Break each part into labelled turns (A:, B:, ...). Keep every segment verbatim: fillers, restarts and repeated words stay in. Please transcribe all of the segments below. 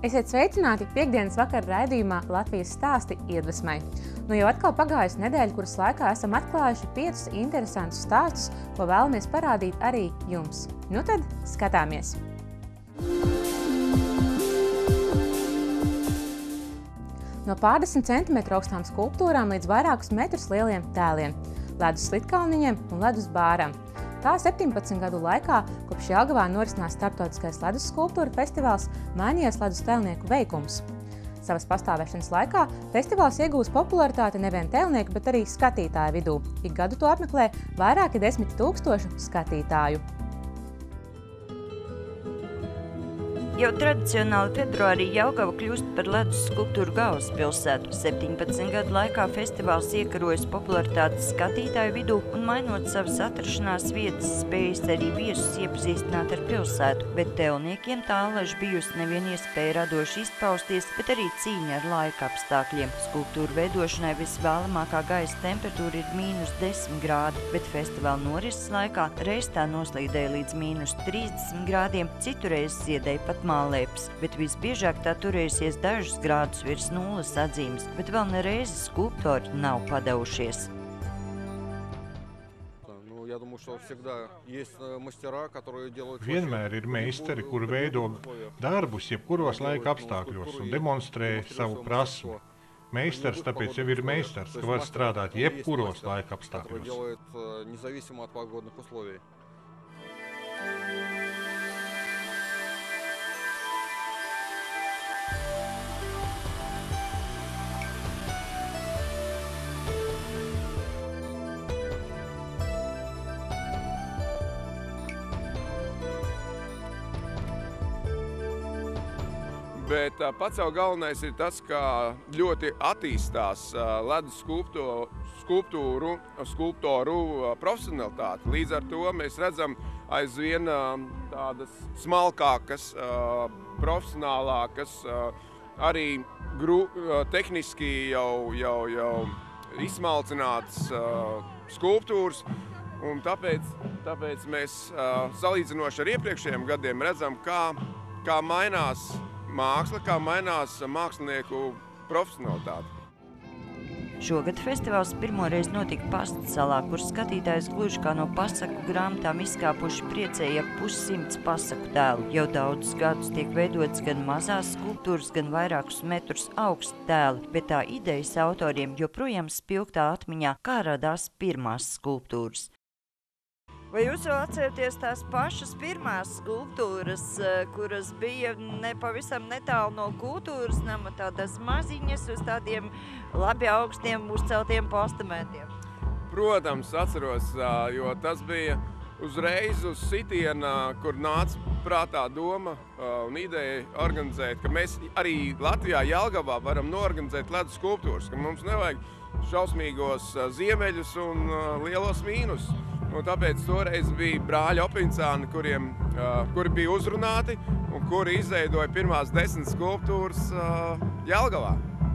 A: Esiet sveicināti piektdienas vakara raidījumā Latvijas stāsti iedvesmai. Nu jau atkal pagājusi nedēļa, kuras laikā esam atklājuši piecus interesantus stāstus, ko vēlamies parādīt arī jums. Nu tad skatāmies! No pārdesmit centimetru augstām skulptūrām līdz vairākus metrus lieliem tēliem, ledus slitkalniņiem un ledus bāram. Tā septiņpadsmit gadu laikā, kopš Jelgavā norisinās starptautiskais ledus skulptūra festivāls, mainījies ledus tēlnieku veikums. Savas pastāvēšanas laikā festivāls iegūs popularitāti nevien tēlnieku, bet arī skatītāju vidū. Ik gadu to apmeklē vairāki desmit tūkstošu skatītāju.
B: Jau tradicionāli februārī Jelgava kļūst par ledus skulptūru galvaspilsētu. septiņpadsmit gadu laikā festivāls iekarojas popularitātes skatītāju vidū un, mainot savas atrašanās vietas, spējas arī viesus iepazīstināt ar pilsētu, bet tēlniekiem tā allaž bijusi nevien iespēja radoši izpausties, bet arī cīņa ar laika apstākļiem. Skulptūru veidošanai visvēlamākā gaisa temperatūra ir mīnus desmit grādi, bet festivāla norises laikā reiz tā noslīdēja līdz mīnus trīsdesmit grādiem, citurreiz ziedēja pat mālēpes, bet visbiežāk tā turējusies dažus grādus virs nulles atzīmes, bet vēl nereizi skulptori nav padevušies.
C: Vienmēr ir meistari, kuri veido darbus jebkuros laika apstākļos un demonstrē savu prasmu. Meistars tāpēc jau ir meistars, ka var strādāt jebkuros laika apstākļos.
D: Bet pats jau galvenais ir tas, ka ļoti attīstās ledus skulptūru, skulptoru profesionalitāte. Līdz ar to mēs redzam aizvien tādas smalkākas, profesionālākas, arī gru, tehniski jau, jau, jau izsmalcinātas skulptūras. Un tāpēc, tāpēc mēs salīdzinoši ar iepriekšējiem gadiem redzam, kā, kā mainās māksla, kā mainās mākslinieku profesionalitāte.
B: Šogad festivāls pirmoreiz notika Pastsalā, kur skatītājs gluži kā no pasaku grāmatām izkāpuši priecēja ap pussimts pasaku tēlu. Jau daudzus gadus tiek veidots gan mazās skulptūras, gan vairākus metrus augsti tēli, bet tā idejas autoriem joprojām spilgtā atmiņā, kā radās pirmās skulptūras. Vai jūs vēl atceraties tās pašas pirmās skulptūras, kuras bija nepavisam netālu no kultūras nama, tādas maziņas uz tādiem labi augstiem uzceltiem postamentiem?
D: Protams, atceros, jo tas bija uzreiz uz sitiena, kur nāca prātā doma un ideja organizēt, ka mēs arī Latvijā, Jelgavā varam norganizēt ledus skulptūras, ka mums nevajag šausmīgos ziemeļus un lielos mīnus. Un tāpēc toreiz bija brāļi Opincāni, kuriem, uh, kuri bija uzrunāti un kuri izveidoja pirmās desmit skulptūras uh, Jelgavā.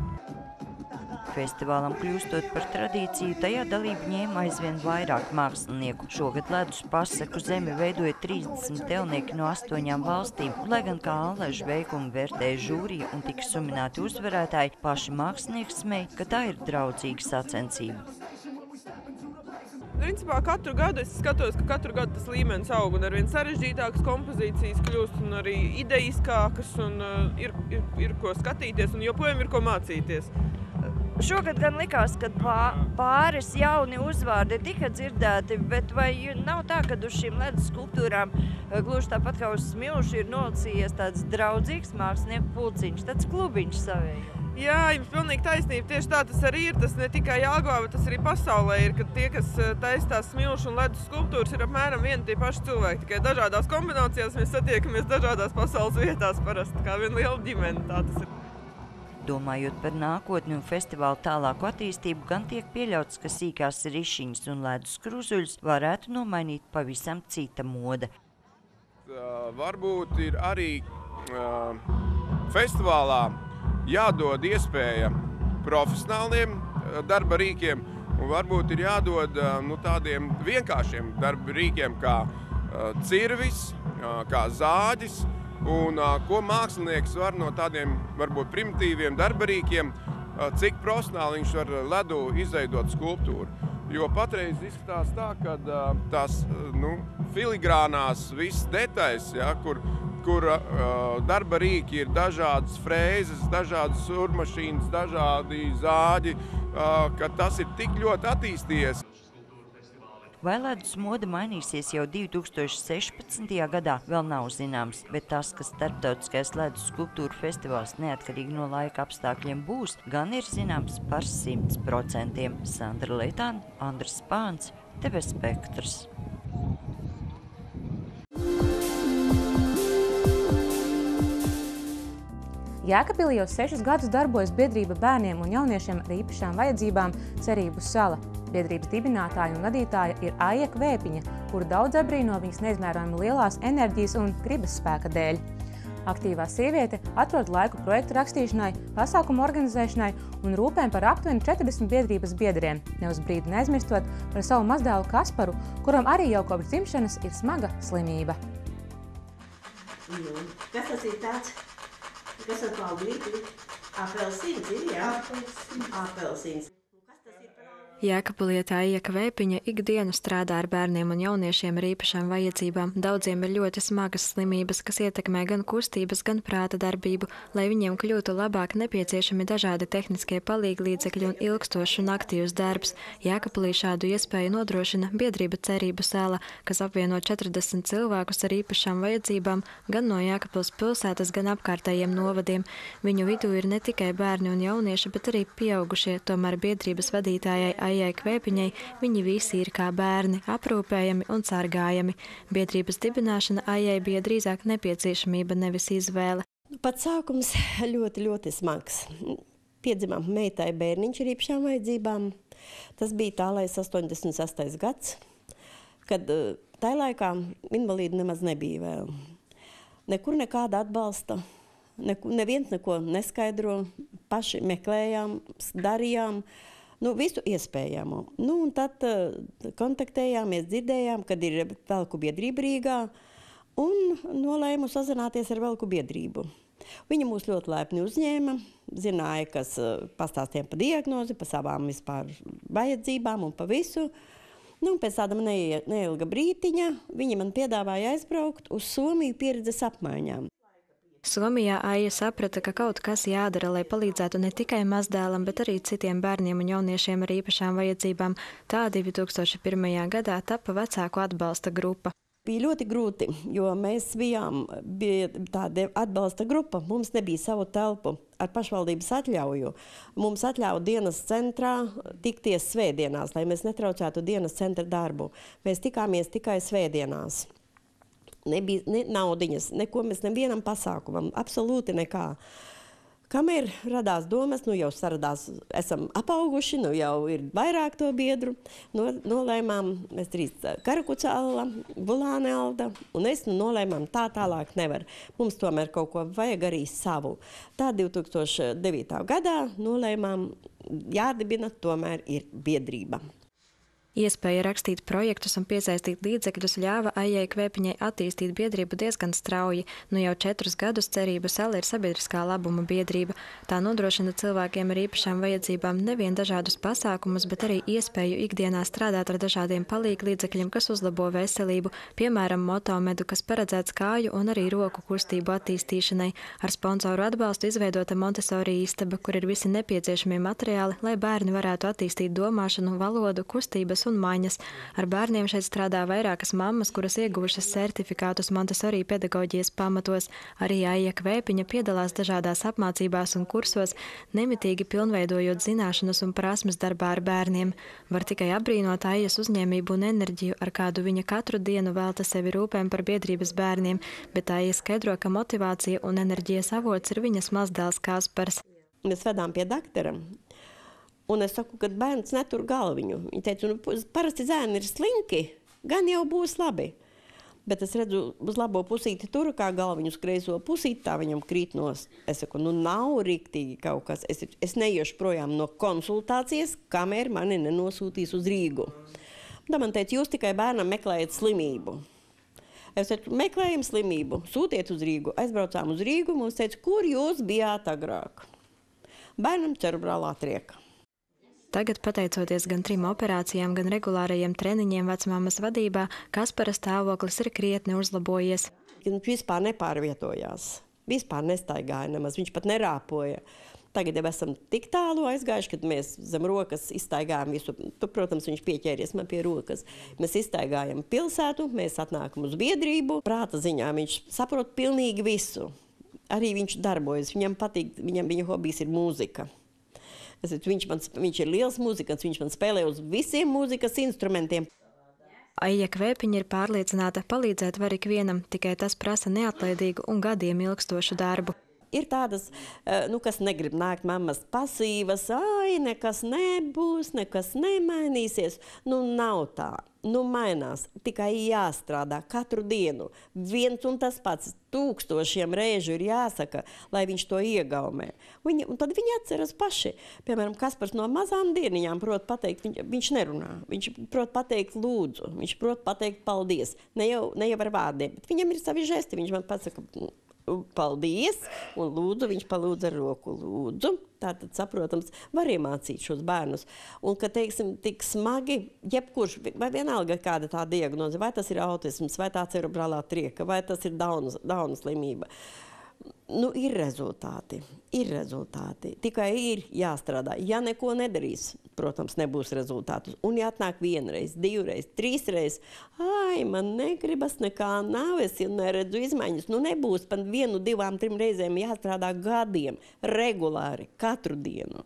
B: Festivālam kļūstot par tradīciju, tajā dalību ņēma aizvien vairāk mākslinieku. Šogad ledus pasaku zemi veidoja trīsdesmit tēlnieki no astoņām valstīm, un, lai gan kā allažu veikumu vērtēja žūrija un tika sumināti uzvarētāji, paši mākslinieki smēja, ka tā ir draudzīga sacensība.
E: Principā katru gadu es skatos, ka katru gadu tas līmenis aug un arvien sarežģītākas kompozīcijas kļūst un arī idejiskākas un uh, ir, ir, ir ko skatīties un joprojām ir ko mācīties.
B: Šogad gan likās, ka pāris jauni uzvārdi tika dzirdēti, bet vai nav tā, ka uz šīm ledus skulptūrām gluži tāpat kā uz smilšu ir nolicījies tāds draudzīgs mākslinieku pulciņš, tāds klubiņš savēji?
E: Jā, jums pilnīgi taisnība. Tieši tā tas arī ir. Tas ne tikai Jelgavā, bet tas arī pasaulē ir, ka tie, kas taistās smilšu un ledus skulptūras, ir apmēram vieni tie paši cilvēki. Tikai dažādās kombinācijās mēs satiekamies dažādās pasaules vietās parasti, kā viena liela ģimene. Tā tas ir.
B: Domājot par nākotni un festivālu tālāku attīstību, gan tiek pieļauts, ka sīkās rišiņas un ledus kruzuļus varētu nomainīt pavisam cita moda.
D: Uh, varbūt ir arī uh, festivālā jādod iespēja profesionāliem darba rīkiem un varbūt ir jādod nu, tādiem vienkāršiem darba rīkiem kā uh, cirvis, uh, kā zāģis, un uh, ko mākslinieks var no tādiem varbūt primitīviem darbarīkiem, uh, cik profesionāli viņš var ledu izveidot skulptūru. Jo patreiz izskatās tā, ka uh, tās nu, filigrānās viss detaļas, ja, kur, kur uh, darba rīki ir dažādas frēzes, dažādas surmašīnas, dažādi zāģi, uh, ka tas ir tik ļoti attīstījies.
B: Vai ledus moda mainīsies jau divi tūkstoši sešpadsmitajā gadā, vēl nav zināms, bet tas, ka starptautiskais ledus skulptūru festivāls neatkarīgi no laika apstākļiem būs, gan ir zināms par simts procentiem. Sandra Leitāna, Andris Spāns, T V Spektrs.
A: Jēkabpilī jau sešus gadus darbojas biedrība bērniem un jauniešiem ar īpašām vajadzībām Cerību sala. Biedrības dibinātāja un vadītāja ir Aija Kvēpiņa, kuru daudz abrīno viņas neizmērojami lielās enerģijas un gribas spēka dēļ. Aktīvā sieviete atrod laiku projektu rakstīšanai, pasākumu organizēšanai un rūpēm par aptuveni četrdesmit biedrības biedriem, ne uz brīdi neaizmirstot par savu mazdēlu Kasparu, kuram arī jau kopš dzimšanas ir smaga slimība.
F: Nu, kas tas ir tāds? Kas tas paauglīti? Apelsīns ir, jā? Apelsīns.
G: Jēkabpilietā Aija Kvēpiņa ikdienu strādā ar bērniem un jauniešiem ar īpašām vajadzībām. Daudziem ir ļoti smagas slimības, kas ietekmē gan kustības, gan prāta darbību. Lai viņiem kļūtu labāk, nepieciešami dažādi tehniskie palīglīdzekļi un ilgstošs un aktīvs darbs. Jēkabpilī šādu iespēju nodrošina biedrība Cerību sala, kas apvieno četrdesmit cilvēkus ar īpašām vajadzībām gan no Jēkabpils pilsētas, gan apkārtējiem novadiem. Viņu vidū ir ne tikai bērni un jaunieši, bet arī pieaugušie. Tomēr biedrības vadītājai Aijai Kvēpiņai viņi visi ir kā bērni, aprūpējami un sargājami. Biedrības dibināšana Aijai bija drīzāk nepieciešamība, nevis izvēle.
F: Pats sākums ļoti, ļoti smags. Piedzimām meitai bērniņš ar īpašām vajadzībām. Tas bija tālais astoņdesmit sestais gads, kad tajā laikā invalīdu nemaz nebija vēl. Nekur nekāda atbalsta, neku, neviens neko neskaidro, paši meklējām, darījām. Nu, visu iespējamo. Nu, un tad uh, kontaktējāmies, dzirdējām, kad ir velku biedrība Rīgā, un nolēmu sazināties ar velku biedrību. Viņa mūs ļoti laipni uzņēma, zināja, kas uh, pastāstījām pa diagnozi, pa savām vispār vajadzībām un pa visu. Nu, un pēc tāda ne, neilga brītiņa viņa man piedāvāja aizbraukt uz Somiju pieredzes apmaiņām.
G: Somijā Aija saprata, ka kaut kas jādara, lai palīdzētu ne tikai mazdēlam, bet arī citiem bērniem un jauniešiem ar īpašām vajadzībām. Tā divi tūkstoši pirmajā gadā tapa vecāku atbalsta grupa.
F: Bija ļoti grūti, jo mēs bijām bija tāda atbalsta grupa. Mums nebija savu telpu ar pašvaldības atļauju. Mums atļauja dienas centrā tikties svētdienās, lai mēs netraucētu dienas centra darbu. Mēs tikāmies tikai svētdienās. Nebija ne naudiņas, neko mēs nevienam pasākumam, absolūti nekā. Kamēr radās domas, nu jau saradās, esam apauguši, nu jau ir vairāk to biedru, no, nolēmām, mēs trīs Karakuca Alla, Bulāne Alda, un es nu, nolēmām tā tālāk nevar. Mums tomēr kaut ko vajag arī savu. Tā divi tūkstoši devītā gadā nolēmām, jādibina tomēr ir biedrība.
G: Iespēja rakstīt projektus un piesaistīt līdzekļus ļāva Aijai Kvēpiņai attīstīt biedrību diezgan strauji. Nu jau četrus gadus Cerību sala ir sabiedriskā labuma biedrība. Tā nodrošina cilvēkiem ar īpašām vajadzībām nevien dažādus pasākumus, bet arī iespēju ikdienā strādāt ar dažādiem palīglīdzekļiem, kas uzlabo veselību, piemēram, motomedu, kas paredzēts kāju un arī roku kustību attīstīšanai. Ar sponsoru atbalstu izveidota Montessori istaba, kur ir visi nepieciešamie materiāli, lai bērni varētu attīstīt domāšanu, valodu, kustības un maņas. Ar bērniem šeit strādā vairākas mammas, kuras ieguvušas certifikātus Montessori pedagoģijas pamatos. Arī Aija Kvēpiņa piedalās dažādās apmācībās un kursos, nemitīgi pilnveidojot zināšanas un prasmes darbā ar bērniem. Var tikai apbrīnot Aijas uzņēmību un enerģiju, ar kādu viņa katru dienu velta sevi rūpēm par biedrības bērniem, bet Aija skaidro, ka motivācija un enerģijas avots ir viņas mazdēls Kaspars.
F: Mēs vedām pie doktora. Un es saku, ka bērns netur galviņu. Viņa teica, nu, parasti zēni ir slinki, gan jau būs labi. Bet es redzu, uz labo pusīti tur, kā galviņu uz kreiso pusīti, tā viņam krīt nost. Es saku, nu nav riktīgi kaut kas. Es, es neiešu projām no konsultācijas, kamēr mani nenosūtīs uz Rīgu. Tā man teica, jūs tikai bērnam meklējat slimību. Es teicu, meklējam slimību, sūtiet uz Rīgu. Aizbraucām uz Rīgu, mums teica, kur jūs bijāt agrāk? Bērnam cerebrālā trieka.
G: Tagad, pateicoties gan trim operācijām, gan regulārajiem treniņiem vecmāmas vadībā, Kaspara stāvoklis ir krietni uzlabojies.
F: Viņš vispār nepārvietojās, vispār nestaigāja nemaz, viņš pat nerāpoja. Tagad jau esam tik tālu aizgājuši, kad mēs zem rokas izstaigājam visu. Protams, viņš pieķēries man pie rokas. Mēs izstaigājam pilsētu, mēs atnākam uz biedrību. Prāta ziņā viņš saprot pilnīgi visu. Arī viņš darbojas, viņam patīk, viņam viņa hobijs ir mūzika. Viņš, man, viņš ir liels mūzikants, viņš man spēlē uz visiem mūzikas instrumentiem.
G: Aija Kvēpiņa ir pārliecināta, palīdzēt var ikvienam, tikai tas prasa neatlaidīgu un gadiem ilgstošu darbu.
F: Ir tādas, nu, kas negrib nākt mammas pasīvas, ai, nekas nebūs, nekas nemainīsies. Nu, nav tā. Nu, mainās. Tikai jāstrādā katru dienu. Viens un tas pats tūkstošiem reižu ir jāsaka, lai viņš to iegaumē. Viņi, un tad viņi atceras paši. Piemēram, Kaspars no mazām dieniņām prot pateikt, viņš, viņš nerunā. Viņš prot pateikt lūdzu, viņš prot pateikt paldies. Ne jau, ne jau ar vārdiem, bet viņam ir savi žesti. Viņš man pasaka paldies, un lūdzu, viņš palūdz ar roku lūdzu. Tātad, saprotams, var iemācīt šos bērnus. Un, ka, teiksim, tik smagi, jebkurš, vai vienalga kāda tā diagnoze, vai tas ir autisms, vai tā cerebrālā trieka, vai tas ir Dauna, Dauna slimība. Nu, ir rezultāti, ir rezultāti. Tikai ir jāstrādā. Ja neko nedarīs, protams, nebūs rezultātus. Un ja atnāk vienreiz, divreiz, trīsreiz, ai, man negribas, nekā nav, es neredzu izmaiņas. Nu, nebūs pat vienu, divām, trim reizēm jāstrādā gadiem, regulāri, katru dienu.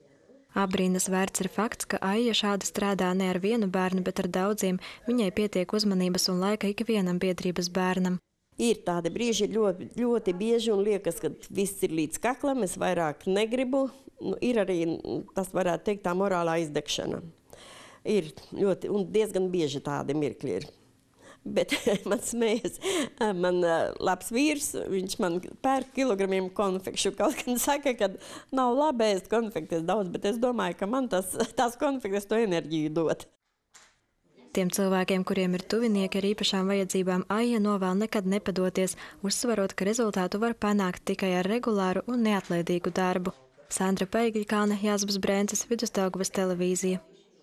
G: Abrīnas vērts ir fakts, ka Aija šādi strādā ne ar vienu bērnu, bet ar daudziem. Viņai pietiek uzmanības un laika ikvienam biedrības bērnam.
F: Ir tādi brīži ļoti, ļoti bieži un liekas, ka viss ir līdz kaklam, es vairāk negribu. Nu, ir arī, tas varētu teikt, tā morālā izdegšana. Ir ļoti, un diezgan bieži tādi mirkļi ir. Bet man smējas, man labs vīrs, viņš man pērk kilogramiem konfekšu. Kaut gan saka, ka nav labi ēst konfektes daudz, bet es domāju, ka man tas, tās konfektes to enerģiju dod.
G: Tiem cilvēkiem, kuriem ir tuvinieki ar īpašām vajadzībām, Aija novēl nekad nepadoties, uzsvarot, ka rezultātu var panākt tikai ar regulāru un neatlaidīgu darbu. Sandra Paigļikāne, Jāzbas Brēnces, Vidusdaugavas televīzija.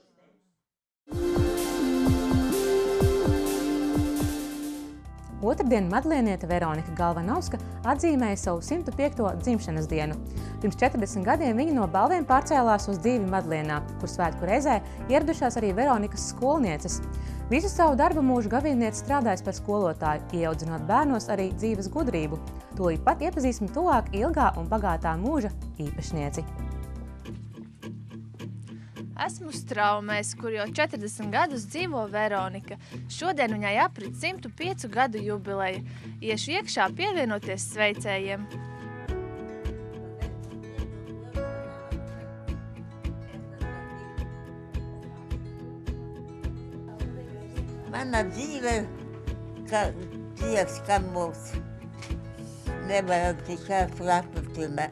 A: Otrdien madlieniete Veronika Galvanovska atzīmēja savu simtu piekto dzimšanas dienu. Pirms četrdesmit gadiem viņa no Balviem pārcēlās uz dzīvi Madlienā, kur svētku reizē ieradušās arī Veronikas skolnieces. Visu savu darba mūžu Gavīniece strādājas par skolotāju, ieaudzinot bērnos arī dzīves gudrību. Tūlīt pat iepazīsim tuvāk ilgā un bagātā mūža īpašnieci.
H: Esmu Straumēs, kur jau četrdesmit gadus dzīvo Veronika. Šodien viņai aprit simtu piecu gadu jubileja. Iešu iekšā pievienoties sveicējiem.
I: Mana dzīve, ka Dievs, ka mūs nevaram tikai slaptumē.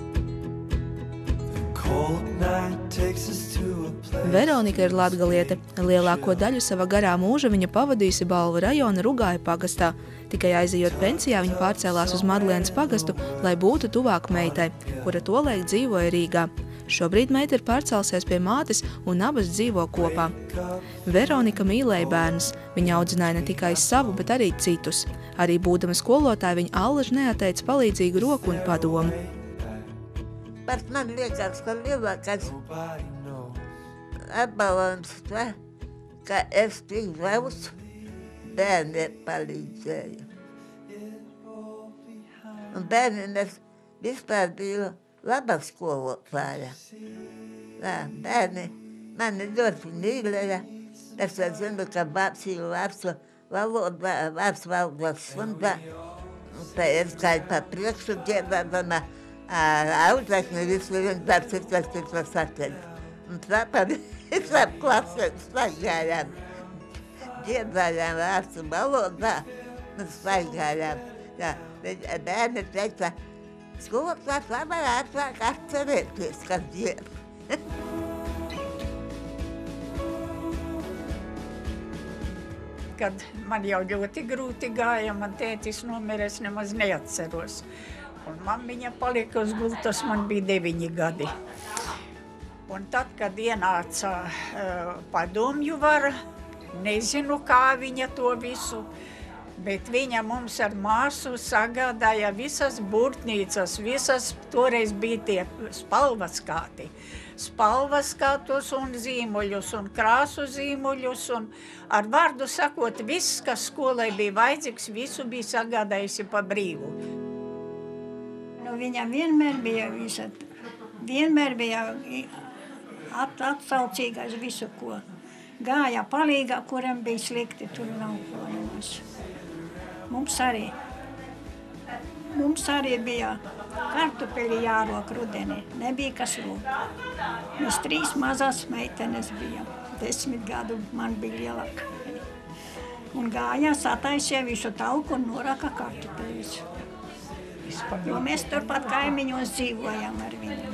J: Veronika ir latgaliete. Lielāko daļu sava garā mūža viņa pavadījusi Balvu rajona Rugāja pagastā. Tikai aizejot pensijā, viņa pārcēlās uz Madlienas pagastu, lai būtu tuvāk meitai, kura tolaik dzīvoja Rīgā. Šobrīd meita ir pārcēlusies pie mātes un abas dzīvo kopā. Veronika mīlēja bērnus. Viņa audzināja ne tikai savu, bet arī citus. Arī būdama skolotāja, viņa allaž neatteica palīdzīgu roku un padomu.
I: Bet man liekas, ka lielākais apbalvojums tā, ka es tik daudz bērniem palīdzēju. Un bērniem es vispār biju laba skolotāja. Tā, bērni mani ļoti mīlēja. Es zinu, ka bārs ir labs valodā, labs valodas sundā. Tā es gāju pa priekšu dziedādama. Audzēkņi visu viens darbs ir tas, kas sakot. Un tāpēc visam klasēm staigājām, dziedājām vārstu valodā un staigājām. Bērni teica, skolotājs labāk atsāk atcerēties, kas dzied.
K: kad man jau ļoti grūti gāja, man tētis nomira, es nemaz neatceros. Un mammiņa palika uz gultas, man bija deviņi gadi. Un tad, kad ienāca uh, padomju vara, nezinu, kā viņa to visu, bet viņa mums ar māsu sagādāja visas burtnīcas, visas toreiz bija tie spalvaskāti. Spalvaskātus un zīmuļus un krāsu zīmuļus un ar vārdu sakot, viss, kas skolai bija vajadzīgs, visu bija sagādājusi pa brīvu.
L: Nu, viņa vienmēr bija visa, vienmēr bija at, atsaucīgais visu, ko gāja palīgā, kuram bija slikti, tur nav ko nemaz. Mums arī, mums arī bija kartupeļi jārok rudenī, nebija kas rūp. Mēs trīs mazās meitenes bijām, desmit gadu man bija lielāka. Un gāja, sataisīja visu tauku un noraka kartupeļus. Jo mēs turpat kaimiņos dzīvojam ar viņiem.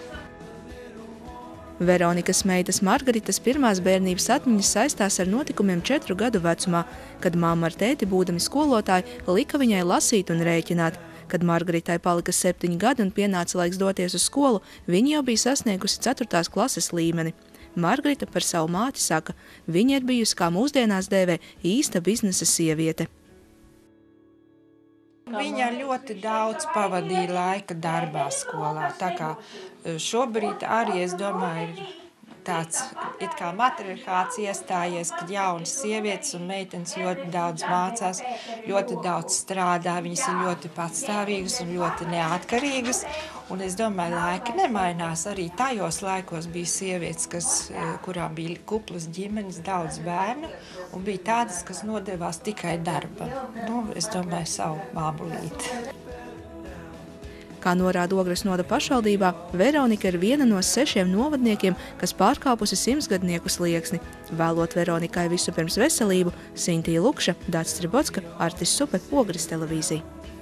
J: Veronikas meitas Margaritas pirmās bērnības atmiņas saistās ar notikumiem četru gadu vecumā, kad mamma ar tēti, būdami skolotāji, lika viņai lasīt un rēķināt. Kad Margaritai palika septiņi gadi un pienāca laiks doties uz skolu, viņa jau bija sasniegusi ceturtās klases līmeni. Margarita par savu māti saka, viņa ir bijusi, kā mūsdienās dēvē, īsta biznesa sieviete.
M: Viņa ļoti daudz pavadīja laika darbā skolā, tā kā šobrīd arī, es domāju, ir tāds it kā matriarchāts iestājies, kad jaunas sievietes un meitenes ļoti daudz mācās, ļoti daudz strādā, viņas ir ļoti patstāvīgas un ļoti neatkarīgas, un es domāju, laiki nemainās, arī tajos laikos bija sievietes, kas, kurām bija kuplas ģimenes, daudz bērnu, un bija tādas, kas nodevās tikai darbam. Nu, es domāju, savu māmulīti.
J: Kā norāda Ogres novada pašvaldībā, Veronika ir viena no sešiem novadniekiem, kas pārkāpusi simtsgadnieku slieksni. Vēlot Veronikai visu pirms veselību, Sintija Lukša, Dācis Stribotska, Artis Supe, Ogres televīzija.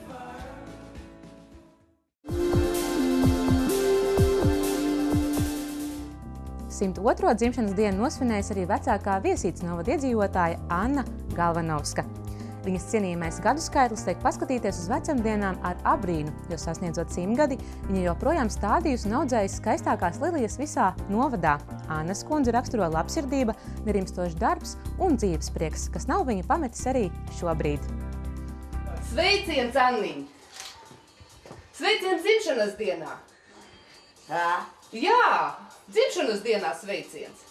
A: simt otro dzimšanas dienu nosvinējas arī vecākā Viesītes novada iedzīvotāja Anna Galvanovska. Viņas cienījamais gadu skaitlis liek paskatīties uz vecumdienām ar abrīnu, jo sasniedzot simtgadi, viņa joprojām stādījusi un audzējusi skaistākās lilijas visā novadā. Annas kundze raksturo labsirdība, nerimstošs darbs un dzīves prieks, kas nav viņa pametis arī šobrīd.
N: Sveiciens, Anniņ! Sveiciens dzimšanas dienā!
I: Tā?
N: Jā, dzimšanas dienā sveiciens!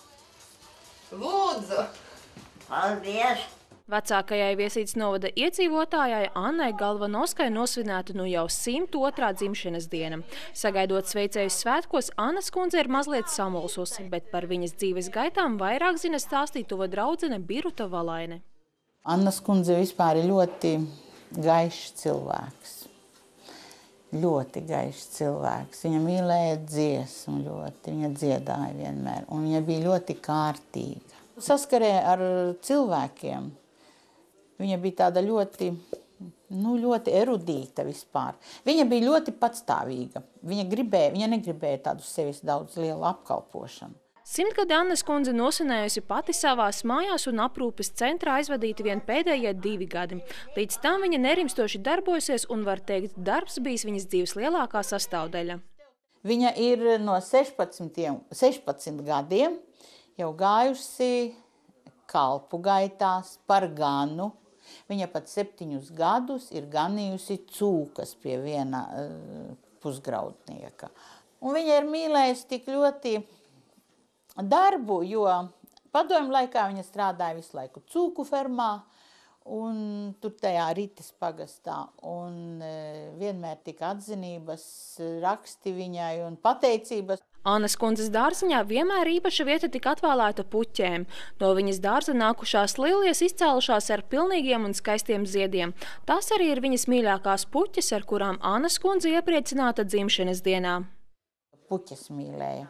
N: Lūdzu!
I: Paldies!
O: Vecākajai Viesītes novada iedzīvotājai Annai Galvanovskai nosvinēta nu jau simt otrā dzimšanas diena. Sagaidot sveicējus svētkos, Annas kundze ir mazliet samulsusi, bet par viņas dzīves gaitām vairāk zina stāstīt tuva draudzene Biruta Valaine.
P: Annas kundze vispār ir ļoti gaišs cilvēks. Ļoti gaišs cilvēks. Viņa mīlēja dziesmu ļoti, viņa dziedāja vienmēr, un viņa bija ļoti kārtīga. Saskarē ar cilvēkiem. Viņa bija tāda ļoti, nu, ļoti erudīta vispār. Viņa bija ļoti patstāvīga. Viņa, gribēja, viņa negribēja tādu sevis daudz lielu apkalpošanu.
O: Simtgadi Annas kundze nosvinējusi pati savās mājās un aprūpes centrā aizvadīti vien pēdējie divi gadi. Līdz tam viņa nerimstoši darbojusies un, var teikt, darbs bijis viņas dzīves lielākā sastāvdaļa.
P: Viņa ir no sešpadsmit gadiem jau gājusi kalpu gaitās par ganu. Viņa pat septiņus gadus ir ganījusi cūkas pie viena uh, pusgraudnieka. Un viņa ir mīlējusi tik ļoti darbu, jo padomju laikā viņa strādāja visu laiku cūku fermā un tur tajā Rites pagastā. Un uh, vienmēr tika atzinības raksti viņai un pateicības.
O: Annas kundzes dārziņā vienmēr īpaša vieta tika atvēlēta puķēm. No viņas dārza nākušās lilijas izcēlušās ar pilnīgiem un skaistiem ziediem. Tās arī ir viņas mīļākās puķes, ar kurām Annas kundze iepriecināta dzimšanas dienā.
P: Puķes mīlēja.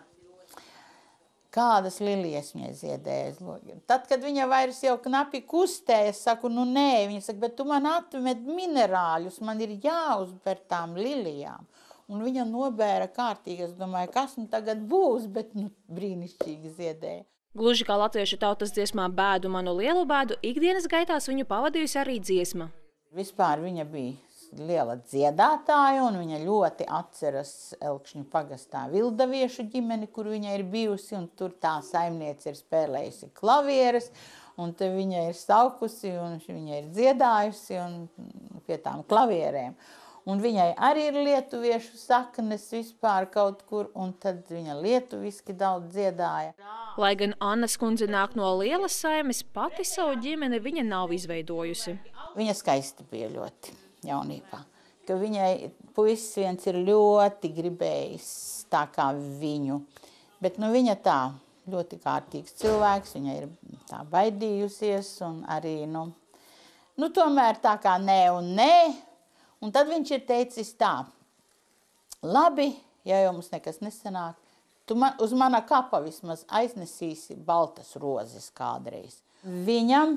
P: Kādas lilijas viņai ziedēja. Tad, kad viņa vairs jau knapi kustēja, es saku, nu nē, viņa saka, bet tu man atmed minerāļus, man ir jāuzber tām lilijām. Un viņa nobēra kārtīgi, es domāju, kas nu tagad būs, bet nu brīnišķīgi ziedēja.
O: Gluži kā latviešu tautas dziesmā Bēdu manu lielu bēdu, ikdienas gaitās viņu pavadījusi arī dziesma.
P: Vispār viņa bija liela dziedātāja, un viņa ļoti atceras Elkšņu pagastā Vildaviešu ģimeni, kur viņa ir bijusi, un tur tā saimniece ir spēlējusi klavieres, un te viņa ir saukusi, un viņa ir dziedājusi un pie tām klavierēm. Un viņai arī ir lietuviešu saknes vispār kaut kur, un tad viņa lietuviski daudz dziedāja.
O: Lai gan Annas kundze nāk no lielas saimes, pati savu ģimeni viņa nav izveidojusi.
P: Viņa skaisti bija ļoti jaunībā. Ka viņai puisis viens ir ļoti gribējis tā kā viņu. Bet nu viņa tā ļoti kārtīgs cilvēks, viņa ir tā baidījusies un arī, nu, nu tomēr tā kā nē un nē. Un tad viņš ir teicis tā, labi, ja jau mums nekas nesanāk, tu man, uz mana kapa vismaz aiznesīsi baltas rozes kādreiz. Viņam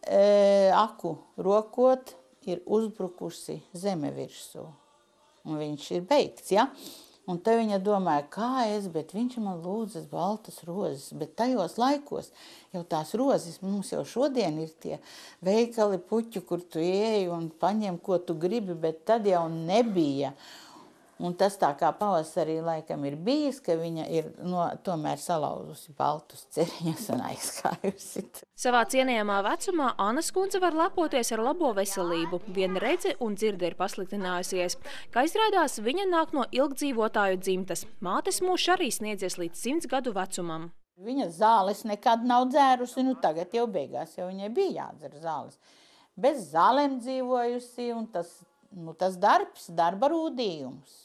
P: e, aku rokot ir uzbrukusi zeme virsū, un viņš ir beigts, ja? Un te viņa domāja, kā es, bet viņš man lūdzas baltas rozes, bet tajos laikos jau tās rozes, mums jau šodien ir tie veikali puķi, kur tu ieeji un paņem, ko tu gribi, bet tad jau nebija. Un tas tā kā pavasarī laikam ir bijis, ka viņa ir no, tomēr salauzusi baltus ceriņus un aizgājusi.
O: Savā cienījamā vecumā Annas kundze var lepoties ar labo veselību. Viena redze un dzirde ir pasliktinājusies. Kā izrādās, viņa nāk no ilgdzīvotāju dzimtas. Mātes mūžs arī sniedzies līdz simts gadu vecumam.
P: Viņa zāles nekad nav dzērusi, nu tagad jau beigās, jau viņai bija jādzer zāles. Bez zālēm dzīvojusi, un tas, nu, tas darbs, darba rūdījums.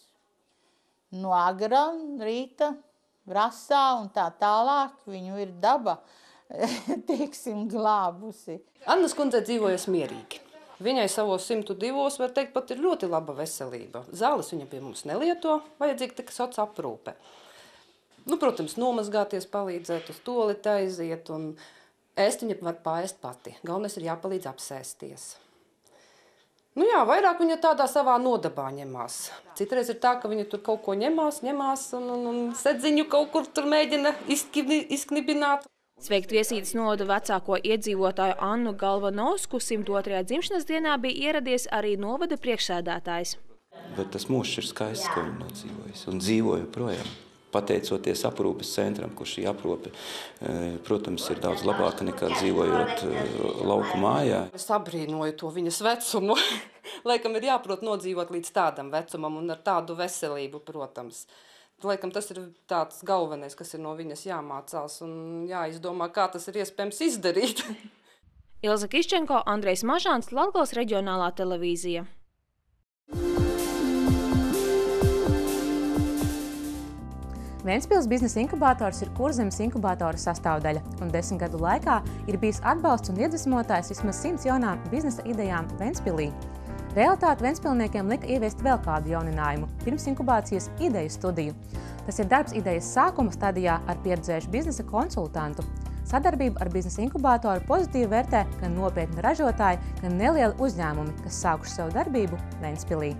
P: No agra, rīta, rasā un tā tālāk viņu ir daba, teiksim, glābusi.
Q: Annas kundze dzīvojas mierīgi. Viņai savos simtu divos, var teikt, pat ir ļoti laba veselība. Zāles viņa pie mums nelieto, vajadzīga tikai soca aprūpe. Nu, protams, nomazgāties, palīdzēt, uz toleti aiziet, un ēst viņa var paēst pati. Galvenais ir jāpalīdz apsēsties. Nu jā, vairāk viņa tādā savā nodabā ņemās. Citreiz ir tā, ka viņa tur kaut ko ņemās, ņemās un, un, un sedziņu kaut kur tur mēģina izknibināt.
O: Sveikt viesītes novada vecāko iedzīvotāju Annu Galvanovsku simt otrajā dzimšanas dienā bija ieradies arī novada priekšsēdētājs.
R: Bet tas mūžs ir skaists, ko viņa nodzīvojas un dzīvoja projām. Pateicoties aprūpes centram, kur šī aprūpe, protams, ir daudz labāka nekā dzīvojot lauku mājā.
Q: Es abrīnoju to viņas vecumu. Laikam ir jāprot nodzīvot līdz tādam vecumam un ar tādu veselību, protams. Laikam tas ir tāds galvenais, kas ir no viņas jāmācās un jāizdomā, kā tas ir iespējams izdarīt.
O: Ilza Kiščenko, Andrejs Mažāns, Latgales reģionālā televīzija.
A: Ventspils biznesa inkubators ir Kurzemes inkubatora sastāvdaļa, un desmit gadu laikā ir bijis atbalsts un iedvesmotājs vismaz simts jaunām biznesa idejām Ventspilī. Realitāte ventspilniekiem lika ieviest vēl kādu jauninājumu – pirms inkubācijas ideju studiju. Tas ir darbs idejas sākuma stadijā ar pieredzējušu biznesa konsultantu. Sadarbību ar biznesa inkubatoru pozitīvi vērtē gan nopietni ražotāji, gan nelieli uzņēmumi, kas sākuši savu darbību Ventspilī.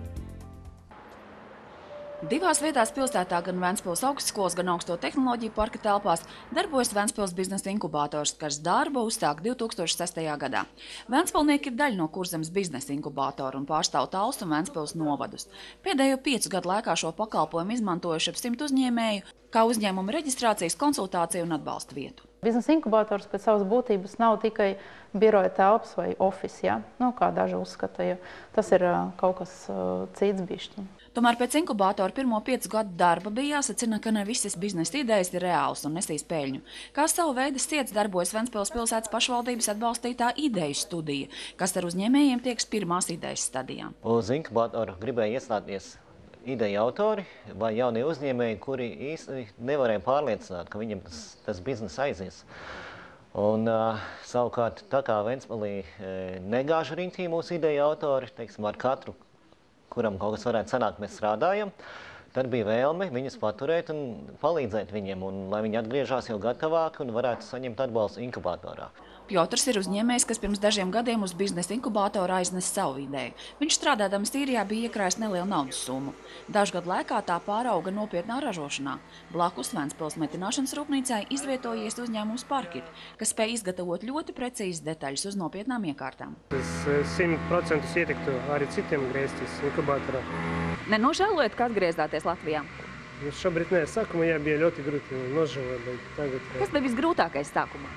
S: Divās vietās pilsētā, gan Ventspils augstskolas, gan augsto tehnoloģiju parka telpās, darbojas Ventspils biznesa inkubators, kas darbu uzsāk divi tūkstoši sestajā gadā. Ventspilnieki ir daļa no Kurzemes biznesa inkubatora un pārstāv Tallas un Ventspils novadus. Pēdējo piecu gadu laikā šo pakalpojumu izmantojuši ap simt uzņēmēju, kā uzņēmuma reģistrācijas, konsultāciju un atbalsta vietu.
T: Biznesa inkubators pēc savas būtības nav tikai biroja telpas vai office, ja? Nu, kā daži uzskata, ja tas ir kaut kas cits bišķi.
S: Tomēr pēc inkubatora pirmo piecu gadu darba bija jāsacina, ka ne visas biznesa idejas ir reāls un nesīs peļņu. Kā savu veidu ciets darbojas Ventspils pilsētas pašvaldības atbalstītā ideju studija, kas ar uzņēmējiem tieks pirmās idejas stadijā.
U: Uz inkubatoru gribēja iestāties ideja autori vai jaunie uzņēmēji, kuri īsti nevarēja pārliecināt, ka viņiem tas, tas biznesa aizies. Un uh, savukārt, tā kā Ventspilī e, negāžu riņķī mūsu ideja autori, teiksim, ar katru, kuram kaut kas varētu sanākt, mēs strādājam, tad bija vēlme viņus paturēt un palīdzēt viņiem, un lai viņi atgriežās jau gatavāki un varētu saņemt atbalstu inkubatorā.
S: Piotrs ir uzņēmējs, kas pirms dažiem gadiem uz biznesa inkubātoru aiznes savu ideju. Viņš strādādams Īrijā bija iekrājis nelielu naudas summu. Dažu gadu laikā tā pārauga nopietnā ražošanā. Blakus Ventspils metināšanas rūpnīcai izvietojies uzņēmums Parkit, kas spēj izgatavot ļoti precīzas detaļas uz nopietnām iekārtām.
C: Es simt procentus ietiktu arī citiem griezties inkubātorā.
S: Nenožēlojat, ka atgriezāties Latvijā?
C: Šobrīd nē, sākumā jā, bija ļoti grūti nožēlot, bet tagad...
S: Kas bija visgrūtākais sākumā?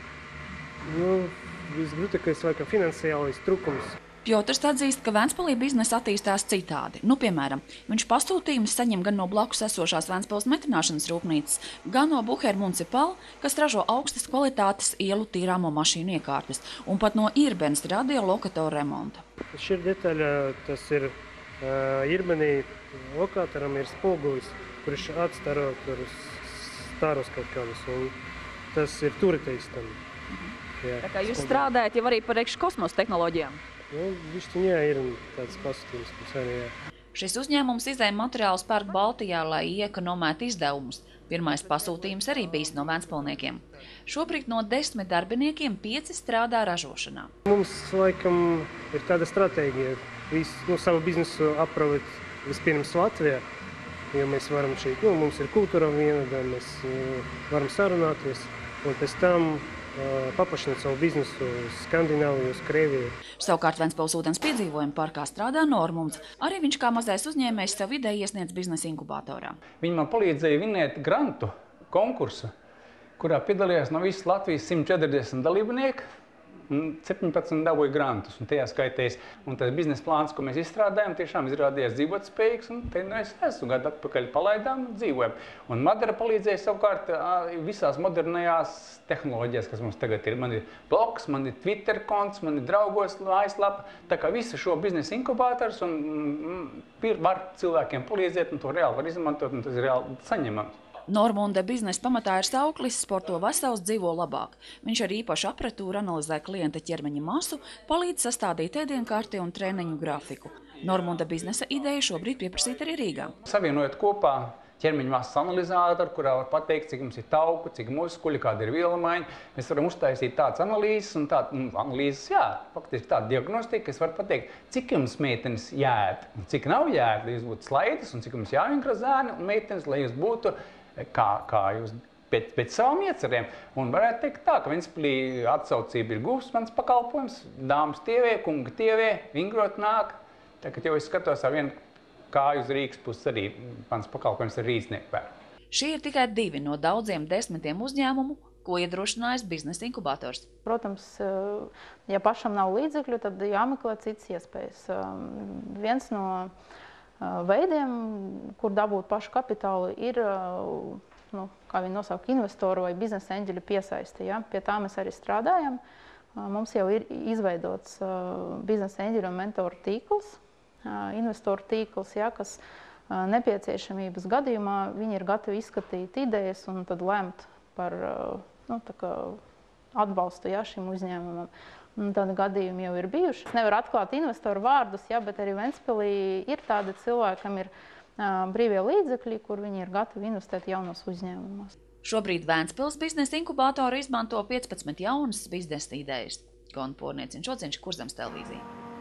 C: Nu, visgrūtākais laikam finansiālais trūkums.
S: Piotrs atzīst, ka Ventspilī biznesa attīstās citādi. Nu, piemēram, viņš pasūtījumus saņem gan no blakus esošās Ventspils metināšanas rūpnīcas, gan no Buher Municipal, kas ražo augstas kvalitātes ielu tīrāmo mašīnu iekārtas, un pat no Irbenes radiolokatoru remonta.
C: Šī detaļa, tas ir uh, Irbenī lokatoram ir spogulis, kurš atstaro tur starus kaut kādus, un tas ir turētājs tam. Jā,
S: tā kā jūs strādājat jau arī par kosmosa tehnoloģijām?
C: Nu, višķi jā, ir tāds pasūtījums, kas arī jā.
S: Šis uzņēmums izēja materiālus pērk Baltijā, lai iekonomētu izdevumus. Pirmais pasūtījums arī bijis no ventspilniekiem. Šobrīd no desmit darbiniekiem pieci strādā ražošanā.
C: Mums, laikam, ir tāda stratēģija, visu, nu, savu biznesu aprovēt vispirms Latvijā, jo mēs varam šeit, nu, mums ir kultūra vienāda, mēs varam sarunāties, un pēc tam paplašināt savu biznesu uz Skandināviju, uz Krieviju.
S: Savukārt Ventspils ūdens piedzīvojuma parkā strādā Normunds. Arī viņš kā mazais uzņēmējs savu ideju iesniedz biznesa inkubātorā.
V: Viņi man palīdzēja vinēt grantu konkursu, kurā piedalījās no visas Latvijas simt četrdesmit dalībnieki. septiņpadsmit dabūja grantus, un tajā skaitēs. Un tas biznesa plāns, ko mēs izstrādājam, tiešām izrādījās dzīvot spējīgs, un te nu es esmu gadu atpakaļ palaidām un dzīvojam. Un Madara palīdzēja savukārt visās modernajās tehnoloģijās, kas mums tagad ir. Man ir blogs, man ir Twitter konts, man ir draugos mājaslapa. Tā kā visu šo biznesa inkubātors un mm, var cilvēkiem palīdzēt, un to reāli var izmantot, un tas ir reāli saņemams.
S: Normunda biznesa pamatā ir sauklis sporto vesels, dzīvo labāk. Viņš ar īpašu apratūru analizē klienta ķermeņa masu, palīdz sastādīt ēdienkarti un treniņu grafiku. Normunda biznesa ideja šobrīd pieprasīta arī Rīgā.
V: Savienojot kopā ķermeņa masas analizātoru, kurā var pateikt, cik mums ir tauku, cik muskuļi, kāda ir vielamaiņa, mēs varam uztaisīt tādas analīzes un tādas nu, analīzes, jā, faktiski tāda diagnostika, kas var pateikt, cik jums meitenes jāēd un cik nav jāēd, lai jūs būtu slaidas un cik jums jāinkra zēni un meitenes, lai jūs būtu Kā, kā jūs pēc, pēc savām iecerēm. Un varētu teikt tā, ka Ventspilī atsaucība ir guvs mans pakalpojums, dāmas T V, kunga T V, vingrot nāk. Tagad jau es skatos ar vienu kāju uz Rīgas puses arī mans pakalpojums ar rīznieku pērk.
S: Šie ir tikai divi no daudziem desmitiem uzņēmumu, ko iedrošinājis biznesa inkubātors.
T: Protams, ja pašam nav līdzekļu, tad jāmeklē citas iespējas. Viens no veidiem, kur dabūt pašu kapitālu, ir, nu, kā viņi nosauka, investoru vai biznesa eņģeļu piesaisti. Ja? Pie tā mēs arī strādājam. Mums jau ir izveidots biznesa eņģeļu un mentoru tīkls, investoru tīkls, ja, kas nepieciešamības gadījumā viņi ir gatavi izskatīt idejas un tad lemt par nu, tā kā atbalstu ja, šim uzņēmumam. Tādi gadījumi jau ir bijuši. Nevar atklāt investoru vārdus, ja, bet arī Ventspilī ir tādi cilvēki, kam ir uh, brīvie līdzekļi, kur viņi ir gatavi investēt jaunos uzņēmumos.
S: Šobrīd Ventspils biznesa inkubātoru izmanto piecpadsmit jaunas biznesa idejas. Gona Porniec un Šociņš, Kurzemes televīzija.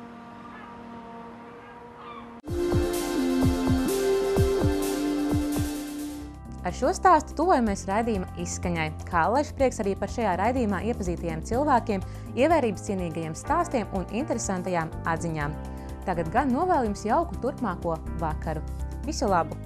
A: Ar šo stāstu tuvojamies raidījuma izskaņai. Kā alaiž prieks arī par šajā raidījumā iepazītajiem cilvēkiem, ievērības cienīgajiem stāstiem un interesantajām atziņām. Tagad gan novēl jums jauku turpmāko vakaru. Visu labu!